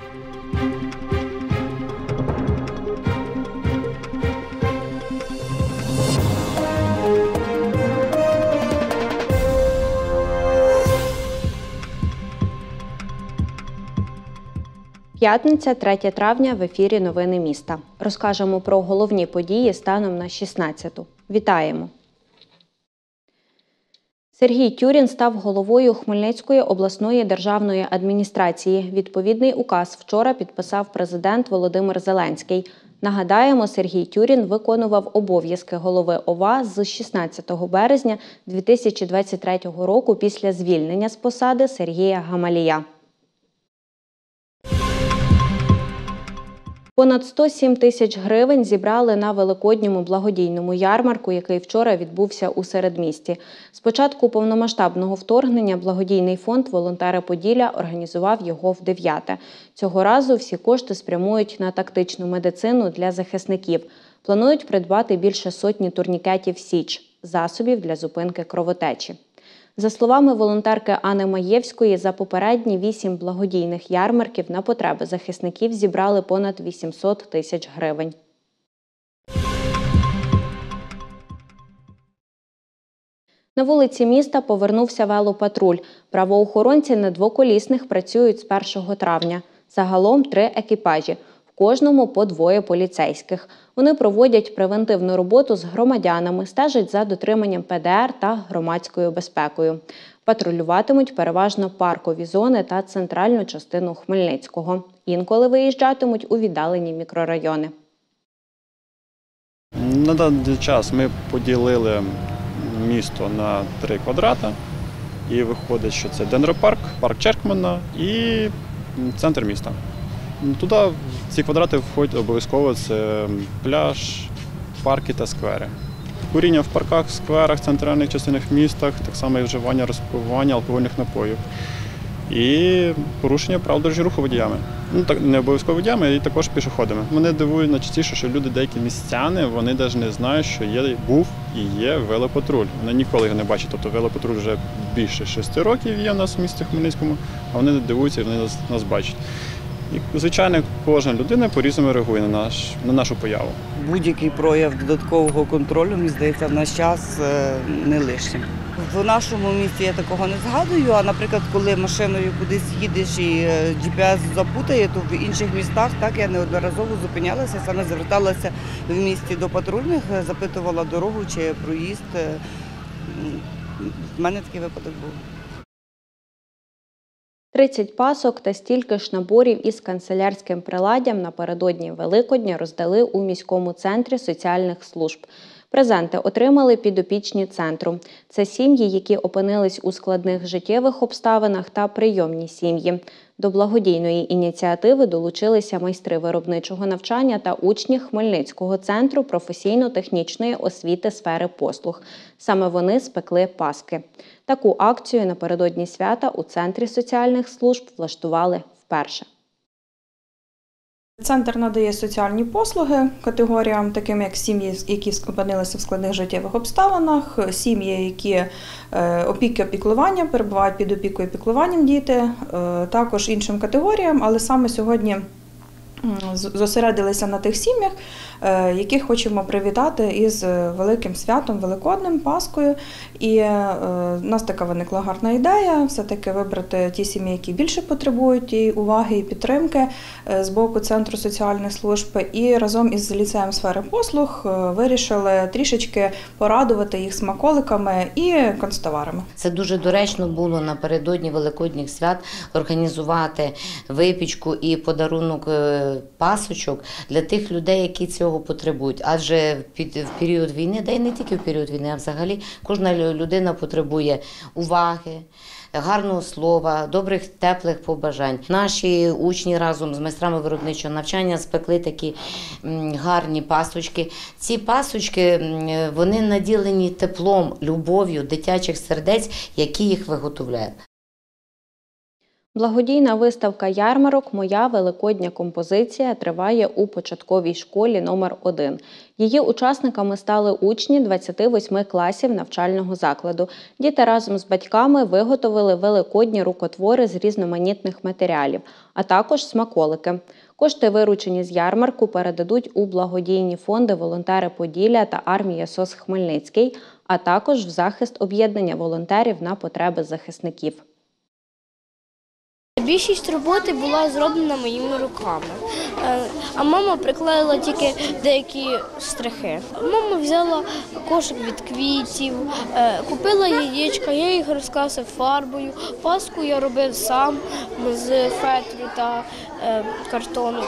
П'ятниця, 3 травня, в ефірі «Новини міста». Розкажемо про головні події станом на 16-ту. Вітаємо! Сергій Тюрін став головою Хмельницької обласної державної адміністрації. Відповідний указ вчора підписав президент Володимир Зеленський. Нагадаємо, Сергій Тюрін виконував обов'язки голови ОВА з 16 березня 2023 року після звільнення з посади Сергія Гамалія. Понад 107 тисяч гривень зібрали на великодньому благодійному ярмарку, який вчора відбувся у середмісті. З початку повномасштабного вторгнення благодійний фонд «Волонтери Поділля» організував його в 9-те. Цього разу всі кошти спрямують на тактичну медицину для захисників. Планують придбати більше сотні турнікетів «Січ» – засобів для зупинки кровотечі. За словами волонтерки Ани Маєвської, за попередні 8 благодійних ярмарків на потреби захисників зібрали понад 800 тисяч гривень. На вулиці міста повернувся велопатруль. Правоохоронці на двоколісних працюють з 1 травня. Загалом 3 екіпажі. В кожному по 2 поліцейських. Вони проводять превентивну роботу з громадянами, стежать за дотриманням ПДР та громадською безпекою. Патрулюватимуть переважно паркові зони та центральну частину Хмельницького. Інколи виїжджатимуть у віддалені мікрорайони. На даний час ми поділили місто на 3 квадрати. І виходить, що це Дендропарк, парк Черкмана і центр міста. Туди в ці квадрати входять обов'язково це пляж, парки та сквери. Куріння в парках, скверах, центральних частинах міста, так само і вживання, розпивання алкогольних напоїв. І порушення правил дорожнього руху водіями. Так, не обов'язково водіями, а й також пішоходами. Мене дивує найчастіше, що люди, деякі містяни, вони навіть не знають, що був і є велопатруль. Вони ніколи його не бачать. Тобто велопатруль вже більше 6 років є у нас в місті Хмельницькому, а вони дивуються і вони нас бачать. І, звичайно, кожна людина по-різному реагує на нашу появу. Будь-який прояв додаткового контролю, мені здається, в наш час не лишнім. В нашому місті я такого не згадую, а, наприклад, коли машиною кудись їдеш і GPS запутає, то в інших містах так я неодноразово зупинялася, саме зверталася в місті до патрульних, запитувала дорогу чи проїзд. В мене такий випадок був. 30 пасок та стільки ж наборів із канцелярським приладдям напередодні Великодня роздали у міському центрі соціальних служб. Презенти отримали підопічні центру. Це сім'ї, які опинились у складних життєвих обставинах та прийомні сім'ї. До благодійної ініціативи долучилися майстри виробничого навчання та учні Хмельницького центру професійно-технічної освіти сфери послуг. Саме вони спекли паски. Таку акцію напередодні свята у Центрі соціальних служб влаштували вперше. Центр надає соціальні послуги категоріям, таким як сім'ї, які опинилися в складних життєвих обставинах, сім'ї, які опіки-опіклування, перебувають під опікою і піклуванням діти, також іншим категоріям, але саме сьогодні зосередилися на тих сім'ях, яких хочемо привітати із великим святом, Великоднем, Паскою. І в нас така виникла гарна ідея, все-таки вибрати ті сім'ї, які більше потребують і уваги, і підтримки з боку Центру соціальних служб. І разом із ліцеєм сфери послуг вирішили трішечки порадувати їх смаколиками і канцтоварами. Це дуже доречно було напередодні Великодніх свят організувати випічку і подарунок пасочок для тих людей, які цього потребують. Адже в період війни, та й не тільки в період війни, а взагалі кожна людина потребує уваги, гарного слова, добрих, теплих побажань. Наші учні разом з майстрами виробничого навчання спекли такі гарні пасочки. Ці пасочки, вони наділені теплом, любов'ю дитячих сердець, які їх виготовляють. Благодійна виставка ярмарок «Моя великодня композиція» триває у початковій школі номер 1. Її учасниками стали учні 28 класів навчального закладу. Діти разом з батьками виготовили великодні рукотвори з різноманітних матеріалів, а також смаколики. Кошти, виручені з ярмарку, передадуть у благодійні фонди «Волонтери Поділля» та «Армія СОС Хмельницький», а також в захист об'єднання волонтерів на потреби захисників. Більшість роботи була зроблена моїми руками, а мама приклеїла тільки деякі штрихи. Мама взяла кошик від квітів, купила яєчка, я їх розкрасив фарбою, паску я робив сам з фетру та картону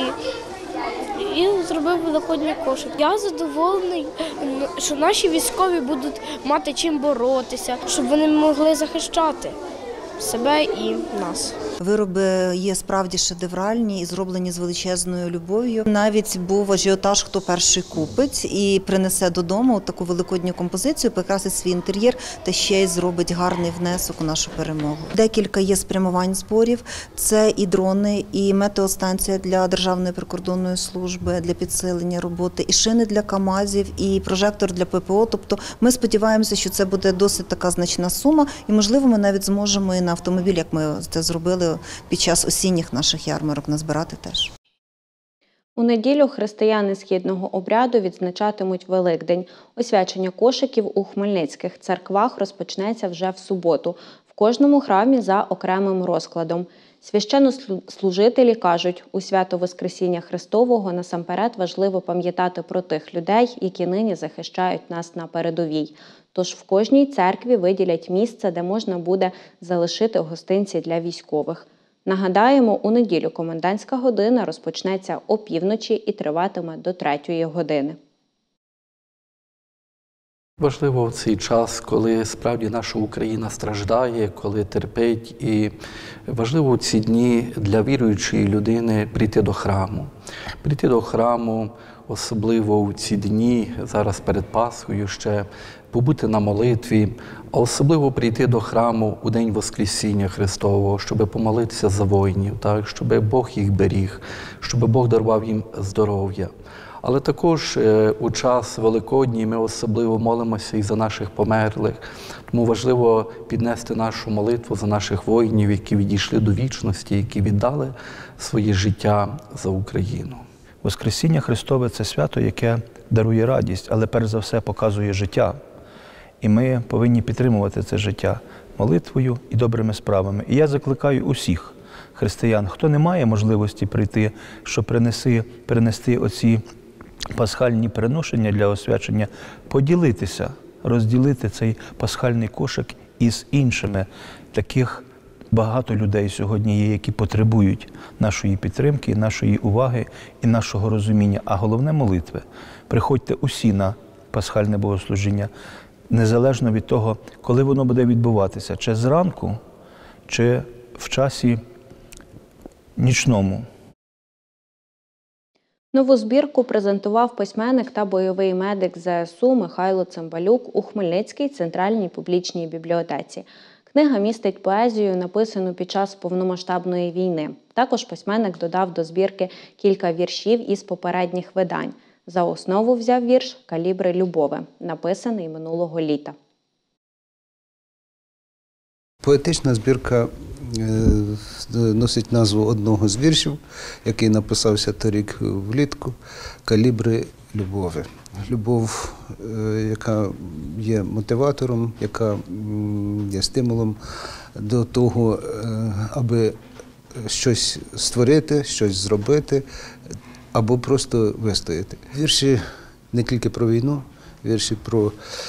і зробив великодній кошик. Я задоволений, що наші військові будуть мати чим боротися, щоб вони могли захищати себе і нас. Вироби є справді шедевральні і зроблені з величезною любов'ю. Навіть був ажіотаж, хто перший купить і принесе додому таку великодню композицію, прикрасить свій інтер'єр та ще й зробить гарний внесок у нашу перемогу. Декілька є спрямувань зборів. Це і дрони, і метеостанція для Державної прикордонної служби, для підсилення роботи, і шини для КАМАЗів, і прожектор для ППО. Тобто ми сподіваємося, що це буде досить така значна сума, і, можливо, ми навіть зможемо і на автомобіль, як ми це зробили під час осінніх наших ярмарок, назбирати теж. У неділю християни східного обряду відзначатимуть Великдень. Освячення кошиків у хмельницьких церквах розпочнеться вже в суботу. В кожному храмі за окремим розкладом. Священнослужителі кажуть, у свято Воскресіння Христового насамперед важливо пам'ятати про тих людей, які нині захищають нас на передовій. Тож в кожній церкві виділять місце, де можна буде залишити гостинці для військових. Нагадаємо, у неділю комендантська година розпочнеться о півночі і триватиме до 3-ї години. Важливо в цей час, коли справді наша Україна страждає, коли терпить, і важливо в ці дні для віруючої людини прийти до храму. Прийти до храму, особливо в ці дні, зараз перед Пасхою ще, побути на молитві, а особливо прийти до храму у День Воскресіння Христового, щоб помолитися за воїнів, так, щоб Бог їх беріг, щоб Бог дарував їм здоров'я. Але також у час Великодній ми особливо молимося і за наших померлих. Тому важливо піднести нашу молитву за наших воїнів, які відійшли до вічності, які віддали своє життя за Україну. Воскресіння Христове – це свято, яке дарує радість, але перш за все показує життя. І ми повинні підтримувати це життя молитвою і добрими справами. І я закликаю усіх християн, хто не має можливості прийти, щоб принести оці пасхальні приношення для освячення, поділитися, розділити цей пасхальний кошик із іншими. Таких багато людей сьогодні є, які потребують нашої підтримки, нашої уваги і нашого розуміння. А головне – молитви. Приходьте усі на пасхальне богослужіння, незалежно від того, коли воно буде відбуватися, чи зранку, чи в часі нічному. Нову збірку презентував письменник та бойовий медик ЗСУ Михайло Цимбалюк у Хмельницькій центральній публічній бібліотеці. Книга містить поезію, написану під час повномасштабної війни. Також письменник додав до збірки кілька віршів із попередніх видань. За основу взяв вірш «Калібри любови», написаний минулого літа. Поетична збірка носить назву одного з віршів, який написався торік влітку «Калібри любови». Любов, яка є мотиватором, яка є стимулом до того, аби щось створити, щось зробити, або просто вистояти. Вірші не тільки про війну, вірші про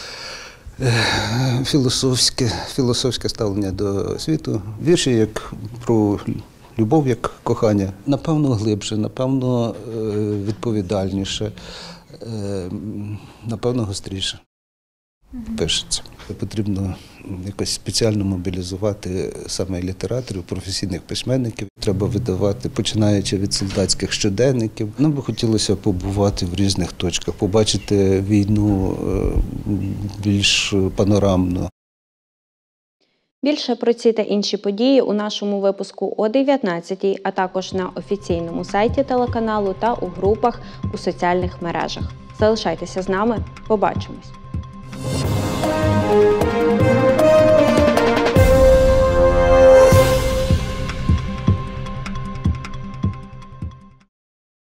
філософське ставлення до світу. Вірші як про любов, як кохання. Напевно, глибше, напевно, відповідальніше, напевно, гостріше пишеться. Потрібно якось спеціально мобілізувати саме літераторів, професійних письменників. Треба видавати, починаючи від солдатських щоденників. Нам би хотілося побувати в різних точках, побачити війну більш панорамно. Більше про ці та інші події у нашому випуску о 19-й, а також на офіційному сайті телеканалу та у групах у соціальних мережах. Залишайтеся з нами, побачимось!